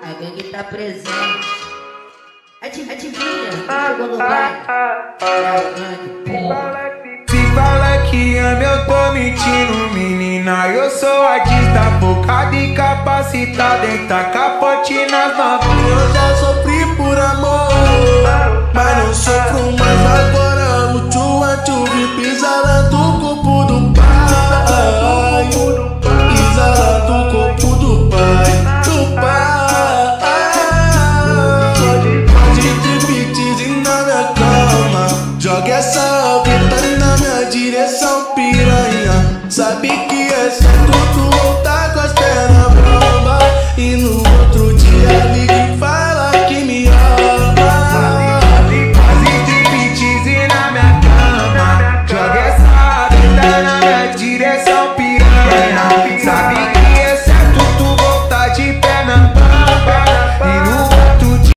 A gangue tá presente. Adivinha, chegou no baile. É a gangue, porra. Se fala que ama, eu tô mentindo, menina. Eu sou artista focado e capacitado em tacar pote nas novinhas.